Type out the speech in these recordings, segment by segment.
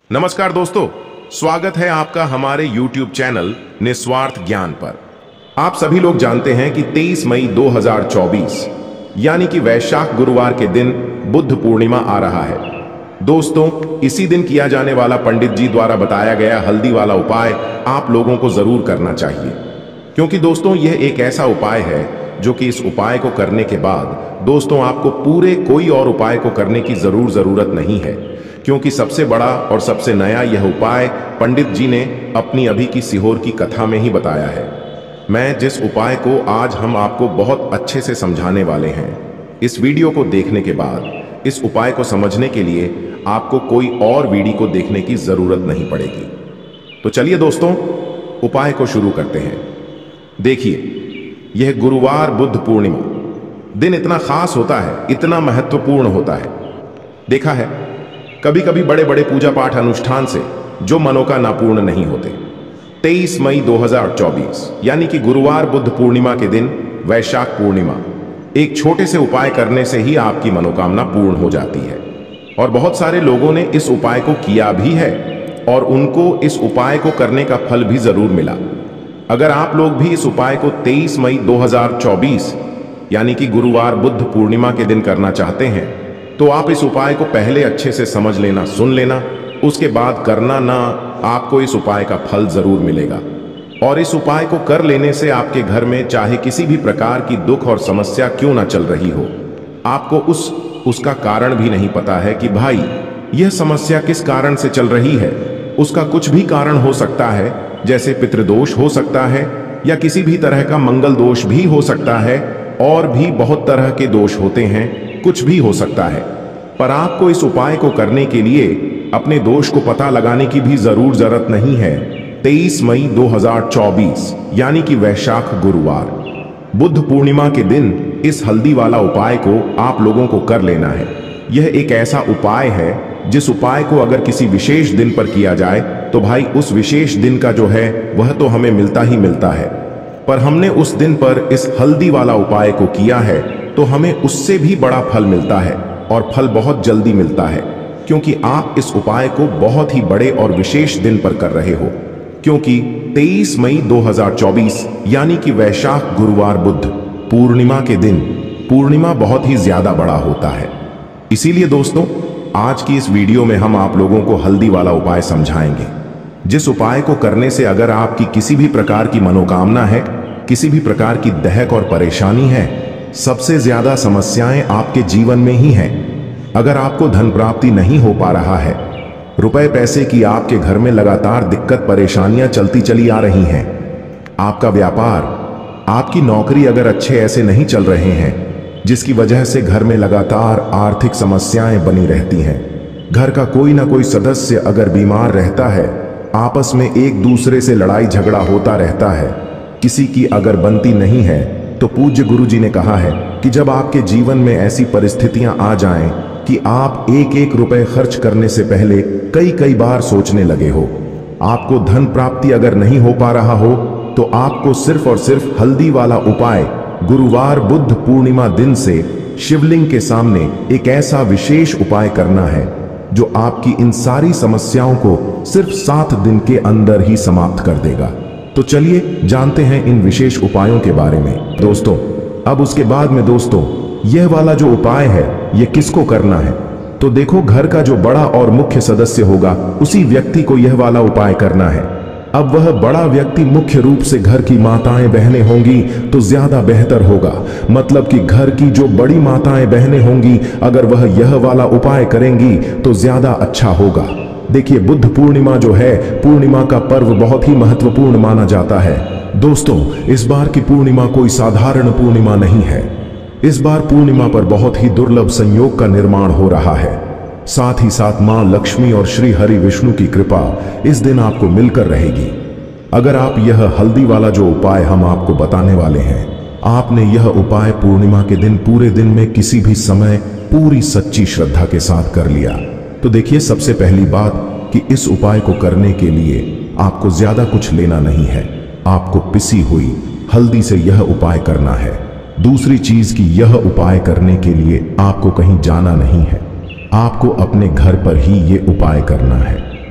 नमस्कार दोस्तों, स्वागत है आपका हमारे YouTube चैनल निस्वार्थ ज्ञान पर। आप सभी लोग जानते हैं कि 23 मई 2024 यानी कि वैशाख गुरुवार के दिन बुद्ध पूर्णिमा आ रहा है। दोस्तों, इसी दिन किया जाने वाला पंडित जी द्वारा बताया गया हल्दी वाला उपाय आप लोगों को जरूर करना चाहिए, क्योंकि दोस्तों यह एक ऐसा उपाय है जो कि इस उपाय को करने के बाद दोस्तों आपको पूरे कोई और उपाय को करने की जरूरत नहीं है, क्योंकि सबसे बड़ा और सबसे नया यह उपाय पंडित जी ने अपनी अभी की सीहोर की कथा में ही बताया है। मैं जिस उपाय को आज हम आपको बहुत अच्छे से समझाने वाले हैं, इस वीडियो को देखने के बाद इस उपाय को समझने के लिए आपको कोई और वीडियो को देखने की जरूरत नहीं पड़ेगी। तो चलिए दोस्तों, उपाय को शुरू करते हैं। देखिए, यह गुरुवार बुद्ध पूर्णिमा दिन इतना खास होता है, इतना महत्वपूर्ण होता है। देखा है कभी कभी बड़े बड़े पूजा पाठ अनुष्ठान से जो मनोकामना पूर्ण नहीं होते। 23 मई 2024 यानी कि गुरुवार बुद्ध पूर्णिमा के दिन वैशाख पूर्णिमा, एक छोटे से उपाय करने से ही आपकी मनोकामना पूर्ण हो जाती है। और बहुत सारे लोगों ने इस उपाय को किया भी है और उनको इस उपाय को करने का फल भी जरूर मिला। अगर आप लोग भी इस उपाय को 23 मई 2024 यानी कि गुरुवार बुद्ध पूर्णिमा के दिन करना चाहते हैं, तो आप इस उपाय को पहले अच्छे से समझ लेना, सुन लेना, उसके बाद करना ना, आपको इस उपाय का फल जरूर मिलेगा। और इस उपाय को कर लेने से आपके घर में चाहे किसी भी प्रकार की दुख और समस्या क्यों ना चल रही हो, आपको उसका कारण भी नहीं पता है कि भाई यह समस्या किस कारण से चल रही है। उसका कुछ भी कारण हो सकता है, जैसे पितृदोष हो सकता है या किसी भी तरह का मंगल दोष भी हो सकता है, और भी बहुत तरह के दोष होते हैं, कुछ भी हो सकता है। पर आपको इस उपाय को करने के लिए अपने दोष को पता लगाने की भी जरूरत नहीं है। 23 मई 2024 यानी कि वैशाख गुरुवार बुद्ध पूर्णिमा के दिन इस हल्दी वाला उपाय को आप लोगों को कर लेना है। यह एक ऐसा उपाय है जिस उपाय को अगर किसी विशेष दिन पर किया जाए तो भाई उस विशेष दिन का जो है वह तो हमें मिलता ही मिलता है। पर हमने उस दिन पर इस हल्दी वाला उपाय को किया है तो हमें उससे भी बड़ा फल मिलता है, और फल बहुत जल्दी मिलता है, क्योंकि आप इस उपाय को बहुत ही बड़े और विशेष दिन पर कर रहे हो। क्योंकि 23 मई 2024 यानी कि वैशाख गुरुवार बुद्ध पूर्णिमा के दिन पूर्णिमा बहुत ही ज्यादा बड़ा होता है। इसीलिए दोस्तों, आज की इस वीडियो में हम आप लोगों को हल्दी वाला उपाय समझाएंगे, जिस उपाय को करने से अगर आपकी किसी भी प्रकार की मनोकामना है, किसी भी प्रकार की दहक और परेशानी है, सबसे ज्यादा समस्याएं आपके जीवन में ही हैं। अगर आपको धन प्राप्ति नहीं हो पा रहा है, रुपए पैसे की आपके घर में लगातार दिक्कत परेशानियां चलती चली आ रही हैं, आपका व्यापार, आपकी नौकरी अगर अच्छे ऐसे नहीं चल रहे हैं, जिसकी वजह से घर में लगातार आर्थिक समस्याएं बनी रहती हैं, घर का कोई ना कोई सदस्य अगर बीमार रहता है, आपस में एक दूसरे से लड़ाई झगड़ा होता रहता है, किसी की अगर बनती नहीं है, तो पूज्य गुरु जी ने कहा है कि जब आपके जीवन में ऐसी परिस्थितियां आ जाएं कि आप एक एक रुपए खर्च करने से पहले कई बार सोचने लगे हो, आपको धन प्राप्ति अगर नहीं हो पा रहा हो, तो आपको सिर्फ और सिर्फ हल्दी वाला उपाय गुरुवार बुद्ध पूर्णिमा दिन से शिवलिंग के सामने एक ऐसा विशेष उपाय करना है जो आपकी इन सारी समस्याओं को सिर्फ 7 दिन के अंदर ही समाप्त कर देगा। तो चलिए जानते हैं इन विशेष उपायों के बारे में दोस्तों। अब उसके बाद में दोस्तों, यह वाला जो उपाय है ये किसको करना है, तो देखो, घर का जो बड़ा और मुख्य सदस्य होगा उसी व्यक्ति को यह वाला उपाय करना है। अब वह बड़ा व्यक्ति मुख्य रूप से घर की माताएं बहनें होंगी तो ज्यादा बेहतर होगा। मतलब कि घर की जो बड़ी माताएं बहनें होंगी, अगर वह यह वाला उपाय करेंगी तो ज्यादा अच्छा होगा। देखिए, बुद्ध पूर्णिमा जो है, पूर्णिमा का पर्व बहुत ही महत्वपूर्ण माना जाता है। दोस्तों, इस बार की पूर्णिमा कोई साधारण पूर्णिमा नहीं है। इस बार पूर्णिमा पर बहुत ही दुर्लभ संयोग का निर्माण हो रहा है। साथ ही साथ मां लक्ष्मी और श्री हरि विष्णु की कृपा इस दिन आपको मिलकर रहेगी। अगर आप यह हल्दी वाला जो उपाय हम आपको बताने वाले हैं, आपने यह उपाय पूर्णिमा के दिन पूरे दिन में किसी भी समय पूरी सच्ची श्रद्धा के साथ कर लिया, तो देखिए, सबसे पहली बात कि इस उपाय को करने के लिए आपको ज्यादा कुछ लेना नहीं है। आपको पिसी हुई हल्दी से यह उपाय करना है। दूसरी चीज कि यह उपाय करने के लिए आपको कहीं जाना नहीं है, आपको अपने घर पर ही ये उपाय करना है।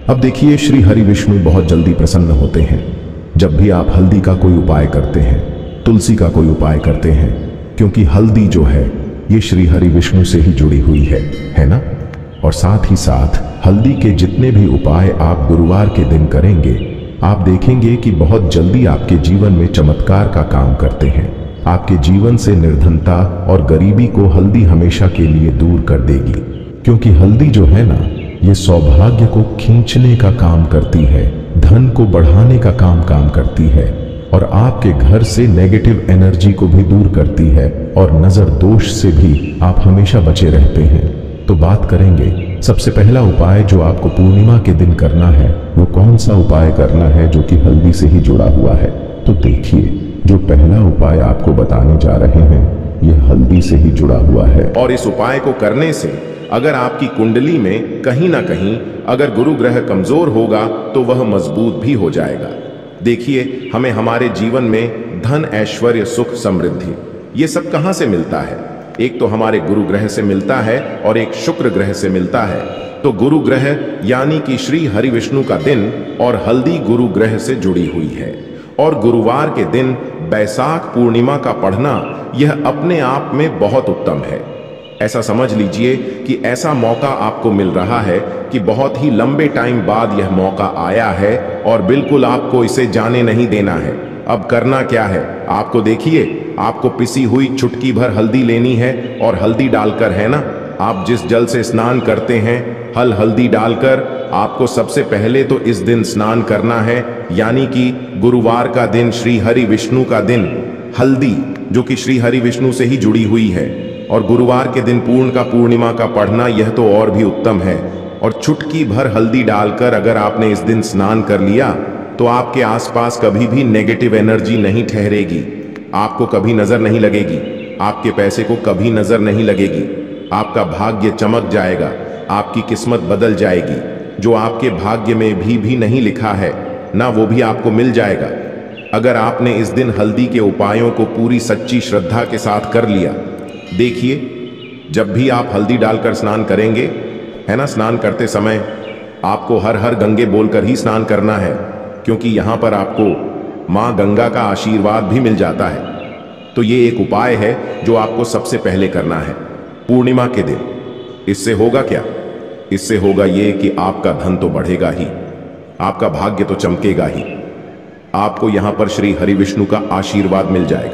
अब देखिए, श्री हरि विष्णु बहुत जल्दी प्रसन्न होते हैं जब भी आप हल्दी का कोई उपाय करते हैं, तुलसी का कोई उपाय करते हैं, क्योंकि हल्दी जो है ये श्री हरि विष्णु से ही जुड़ी हुई है ना। और साथ ही साथ हल्दी के जितने भी उपाय आप गुरुवार के दिन करेंगे, आप देखेंगे कि बहुत जल्दी आपके जीवन में चमत्कार का काम करते हैं। आपके जीवन से निर्धनता और गरीबी को हल्दी हमेशा के लिए दूर कर देगी, क्योंकि हल्दी जो है ना, ये सौभाग्य को खींचने का काम करती है, धन को बढ़ाने का काम करती है, और आपके घर से नेगेटिव एनर्जी को भी दूर करती है, और नजर दोष से भी आप हमेशा बचे रहते हैं। तो बात करेंगे सबसे पहला उपाय जो आपको पूर्णिमा के दिन करना है, वो कौन सा उपाय करना है जो कि हल्दी से ही जुड़ा हुआ है। तो देखिए, जो पहला उपाय आपको बताने जा रहे हैं, यह हल्दी से ही जुड़ा हुआ है। और इस उपाय को करने से अगर आपकी कुंडली में कहीं ना कहीं अगर गुरु ग्रह कमजोर होगा तो वह मजबूत भी हो जाएगा। देखिए, हमें हमारे जीवन में धन, ऐश्वर्य, सुख, समृद्धि ये सब कहां से मिलता है? एक तो हमारे गुरु ग्रह से मिलता है और एक शुक्र ग्रह से मिलता है। तो गुरु ग्रह यानी कि श्री हरि विष्णु का दिन और हल्दी गुरु ग्रह से जुड़ी हुई है। और गुरुवार के दिन बैसाख पूर्णिमा का पढ़ना यह अपने आप में बहुत उत्तम है। ऐसा समझ लीजिए कि ऐसा मौका आपको मिल रहा है कि बहुत ही लंबे टाइम बाद यह मौका आया है और बिल्कुल आपको इसे जाने नहीं देना है। अब करना क्या है? आपको देखिए, आपको पिसी हुई चुटकी भर हल्दी लेनी है और हल्दी डालकर, है ना, आप जिस जल से स्नान करते हैं, हल्दी डालकर आपको सबसे पहले तो इस दिन स्नान करना है, यानी कि गुरुवार का दिन, श्री हरि विष्णु का दिन, हल्दी जो कि श्री हरि विष्णु से ही जुड़ी हुई है, और गुरुवार के दिन पूर्णिमा का पढ़ना यह तो और भी उत्तम है। और चुटकी भर हल्दी डालकर अगर आपने इस दिन स्नान कर लिया तो आपके आसपास कभी भी नेगेटिव एनर्जी नहीं ठहरेगी, आपको कभी नजर नहीं लगेगी, आपके पैसे को कभी नजर नहीं लगेगी, आपका भाग्य चमक जाएगा, आपकी किस्मत बदल जाएगी। जो आपके भाग्य में भी नहीं लिखा है ना, वो भी आपको मिल जाएगा। अगर आपने इस दिन हल्दी के उपायों को पूरी सच्ची श्रद्धा के साथ कर लिया। देखिए, जब भी आप हल्दी डालकर स्नान करेंगे, है ना, स्नान करते समय आपको हर हर गंगे बोलकर ही स्नान करना है, क्योंकि यहां पर आपको मां गंगा का आशीर्वाद भी मिल जाता है। तो ये एक उपाय है जो आपको सबसे पहले करना है पूर्णिमा के दिन। इससे होगा क्या? इससे होगा ये कि आपका धन तो बढ़ेगा ही, आपका भाग्य तो चमकेगा ही, आपको यहां पर श्री हरि विष्णु का आशीर्वाद मिल जाएगा।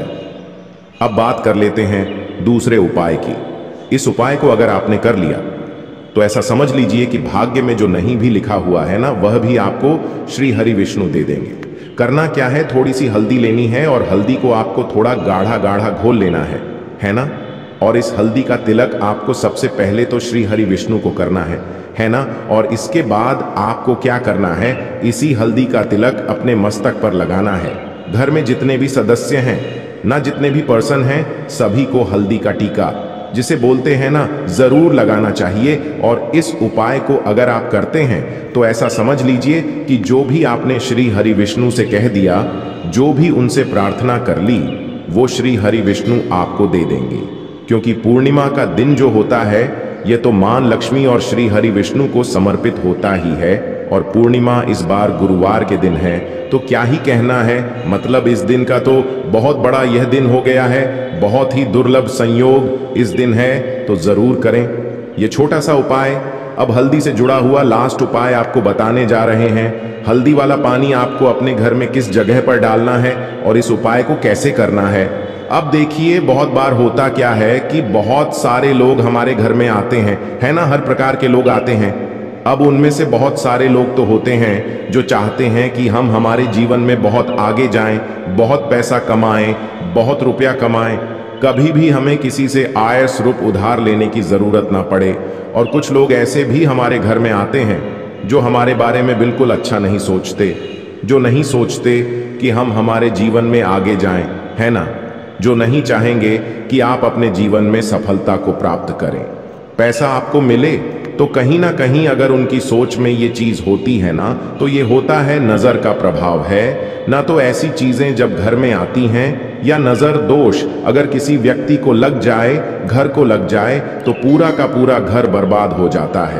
अब बात कर लेते हैं दूसरे उपाय की। इस उपाय को अगर आपने कर लिया तो ऐसा समझ लीजिए कि भाग्य में जो नहीं भी लिखा हुआ है ना, वह भी आपको श्री हरि विष्णु दे देंगे। करना क्या है? थोड़ी सी हल्दी लेनी है और हल्दी को आपको थोड़ा गाढ़ा गाढ़ा घोल लेना है ना। और इस हल्दी का तिलक आपको सबसे पहले तो श्री हरि विष्णु को करना है ना। और इसके बाद आपको क्या करना है? इसी हल्दी का तिलक अपने मस्तक पर लगाना है। घर में जितने भी सदस्य हैं ना, जितने भी पर्सन हैं, सभी को हल्दी का टीका, जिसे बोलते हैं ना, जरूर लगाना चाहिए। और इस उपाय को अगर आप करते हैं तो ऐसा समझ लीजिए कि जो भी आपने श्री हरि विष्णु से कह दिया, जो भी उनसे प्रार्थना कर ली, वो श्री हरि विष्णु आपको दे देंगे। क्योंकि पूर्णिमा का दिन जो होता है, ये तो मां लक्ष्मी और श्री हरि विष्णु को समर्पित होता ही है। और पूर्णिमा इस बार गुरुवार के दिन है, तो क्या ही कहना है, मतलब इस दिन का तो बहुत बड़ा यह दिन हो गया है, बहुत ही दुर्लभ संयोग इस दिन है, तो जरूर करें ये छोटा सा उपाय। अब हल्दी से जुड़ा हुआ लास्ट उपाय आपको बताने जा रहे हैं। हल्दी वाला पानी आपको अपने घर में किस जगह पर डालना है और इस उपाय को कैसे करना है। अब देखिए, बहुत बार होता क्या है कि बहुत सारे लोग हमारे घर में आते हैं, है ना, हर प्रकार के लोग आते हैं। अब उनमें से बहुत सारे लोग तो होते हैं जो चाहते हैं कि हम हमारे जीवन में बहुत आगे जाएं, बहुत पैसा कमाएं, बहुत रुपया कमाएं, कभी भी हमें किसी से आय स्वरूप उधार लेने की जरूरत ना पड़े। और कुछ लोग ऐसे भी हमारे घर में आते हैं जो हमारे बारे में बिल्कुल अच्छा नहीं सोचते, जो नहीं सोचते कि हम हमारे जीवन में आगे जाएं, है ना, जो नहीं चाहेंगे कि आप अपने जीवन में सफलता को प्राप्त करें, पैसा आपको मिले। तो कहीं ना कहीं अगर उनकी सोच में ये चीज होती है ना, तो ये होता है नजर का प्रभाव है ना। तो ऐसी चीजें जब घर में आती हैं, या नजर दोष अगर किसी व्यक्ति को लग जाए, घर को लग जाए, तो पूरा का पूरा घर बर्बाद हो जाता है।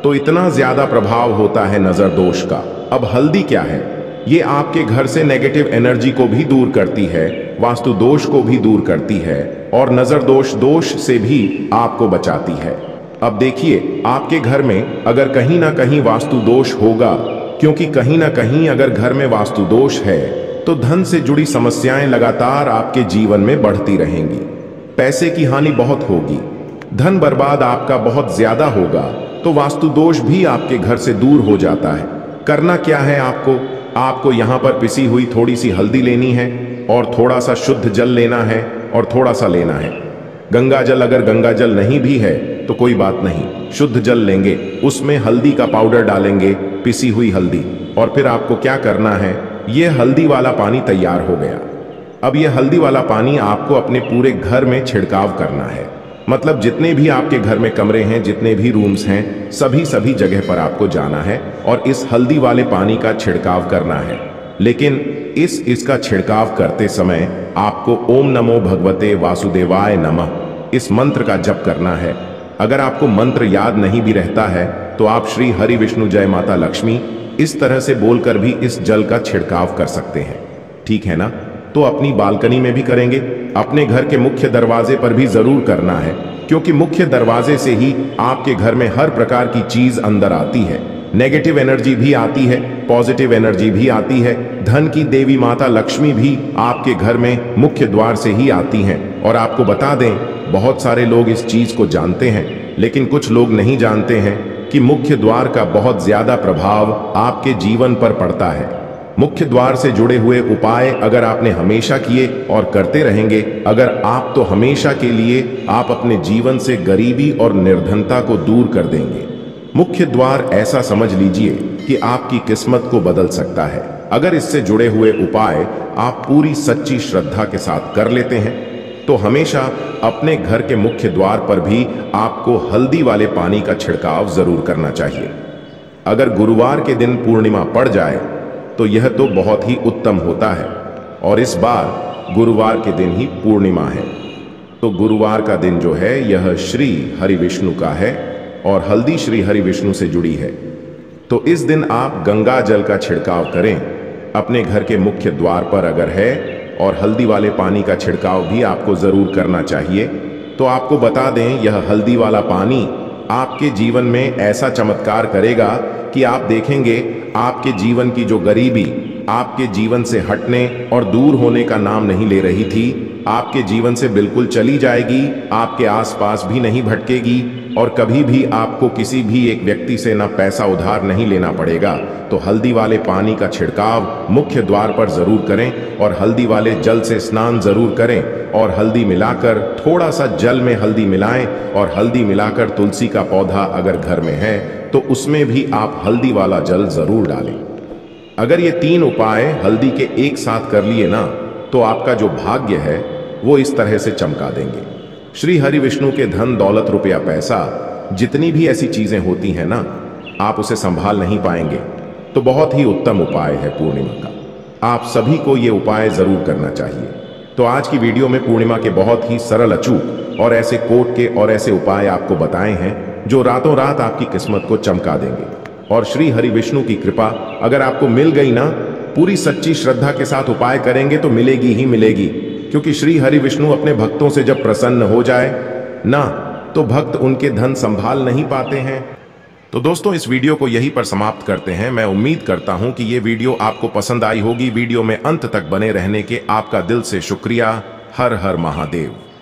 तो इतना ज्यादा प्रभाव होता है नजर दोष का। अब हल्दी क्या है? ये आपके घर से नेगेटिव एनर्जी को भी दूर करती है, वास्तु दोष को भी दूर करती है और नजर दोष से भी आपको बचाती है। अब देखिए, आपके घर में अगर कहीं ना कहीं वास्तु दोष होगा, क्योंकि कहीं ना कहीं अगर घर में वास्तु दोष है तो धन से जुड़ी समस्याएं लगातार आपके जीवन में बढ़ती रहेंगी, पैसे की हानि बहुत होगी, धन बर्बाद आपका बहुत ज्यादा होगा। तो वास्तु दोष भी आपके घर से दूर हो जाता है। करना क्या है आपको यहाँ पर पिसी हुई थोड़ी सी हल्दी लेनी है और थोड़ा सा शुद्ध जल लेना है और थोड़ा सा लेना है गंगा जल। अगर गंगा जल नहीं भी है तो कोई बात नहीं, शुद्ध जल लेंगे, उसमें हल्दी का पाउडर डालेंगे, पिसी हुई हल्दी, और फिर आपको क्या करना है, ये हल्दी वाला पानी तैयार हो गया। अब ये हल्दी वाला पानी आपको अपने पूरे घर में छिड़काव करना है। मतलब जितने भी आपके घर में कमरे हैं, जितने भी रूम्स हैं, सभी जगह पर आपको जाना है और इस हल्दी वाले पानी का छिड़काव करना है। लेकिन इसका छिड़काव करते समय आपको ओम नमो भगवते वासुदेवाय नमः इस मंत्र का जप करना है। अगर आपको मंत्र याद नहीं भी रहता है तो आप श्री हरि विष्णु जय माता लक्ष्मी इस तरह से बोलकर भी इस जल का छिड़काव कर सकते हैं, ठीक है ना? तो अपनी बालकनी में भी करेंगे, अपने घर के मुख्य दरवाजे पर भी जरूर करना है, क्योंकि मुख्य दरवाजे से ही आपके घर में हर प्रकार की चीज अंदर आती है। नेगेटिव एनर्जी भी आती है, पॉजिटिव एनर्जी भी आती है। धन की देवी माता लक्ष्मी भी आपके घर में मुख्य द्वार से ही आती हैं। और आपको बता दें, बहुत सारे लोग इस चीज को जानते हैं, लेकिन कुछ लोग नहीं जानते हैं कि मुख्य द्वार का बहुत ज्यादा प्रभाव आपके जीवन पर पड़ता है। मुख्य द्वार से जुड़े हुए उपाय अगर आपने हमेशा किए और करते रहेंगे, अगर आप तो हमेशा के लिए आप अपने जीवन से गरीबी और निर्धनता को दूर कर देंगे। मुख्य द्वार ऐसा समझ लीजिए कि आपकी किस्मत को बदल सकता है। अगर इससे जुड़े हुए उपाय आप पूरी सच्ची श्रद्धा के साथ कर लेते हैं तो हमेशा अपने घर के मुख्य द्वार पर भी आपको हल्दी वाले पानी का छिड़काव जरूर करना चाहिए। अगर गुरुवार के दिन पूर्णिमा पड़ जाए तो यह तो बहुत ही उत्तम होता है, और इस बार गुरुवार के दिन ही पूर्णिमा है। तो गुरुवार का दिन जो है यह श्री हरि विष्णु का है और हल्दी श्री हरि विष्णु से जुड़ी है। तो इस दिन आप गंगा जल का छिड़काव करें अपने घर के मुख्य द्वार पर अगर है, और हल्दी वाले पानी का छिड़काव भी आपको जरूर करना चाहिए। तो आपको बता दें, यह हल्दी वाला पानी आपके जीवन में ऐसा चमत्कार करेगा कि आप देखेंगे आपके जीवन की जो गरीबी आपके जीवन से हटने और दूर होने का नाम नहीं ले रही थी, आपके जीवन से बिल्कुल चली जाएगी, आपके आसपास भी नहीं भटकेगी और कभी भी आपको किसी भी एक व्यक्ति से ना पैसा उधार नहीं लेना पड़ेगा। तो हल्दी वाले पानी का छिड़काव मुख्य द्वार पर जरूर करें और हल्दी वाले जल से स्नान जरूर करें और हल्दी मिलाकर थोड़ा सा जल में हल्दी मिलाएं और हल्दी मिलाकर तुलसी का पौधा अगर घर में है तो उसमें भी आप हल्दी वाला जल जरूर डालें। अगर ये 3 उपाय हल्दी के एक साथ कर लिए ना तो आपका जो भाग्य है वो इस तरह से चमका देंगे। श्री हरि विष्णु के धन दौलत रुपया पैसा जितनी भी ऐसी चीजें होती हैं ना, आप उसे संभाल नहीं पाएंगे। तो बहुत ही उत्तम उपाय है पूर्णिमा का, आप सभी को ये उपाय जरूर करना चाहिए। तो आज की वीडियो में पूर्णिमा के बहुत ही सरल, अचूक और ऐसे कोट के और ऐसे उपाय आपको बताए हैं जो रातों रात आपकी किस्मत को चमका देंगे। और श्री हरि विष्णु की कृपा अगर आपको मिल गई ना, पूरी सच्ची श्रद्धा के साथ उपाय करेंगे तो मिलेगी ही मिलेगी, क्योंकि श्री हरि विष्णु अपने भक्तों से जब प्रसन्न हो जाए ना तो भक्त उनके धन संभाल नहीं पाते हैं। तो दोस्तों, इस वीडियो को यहीं पर समाप्त करते हैं। मैं उम्मीद करता हूं कि ये वीडियो आपको पसंद आई होगी। वीडियो में अंत तक बने रहने के आपका दिल से शुक्रिया। हर हर महादेव।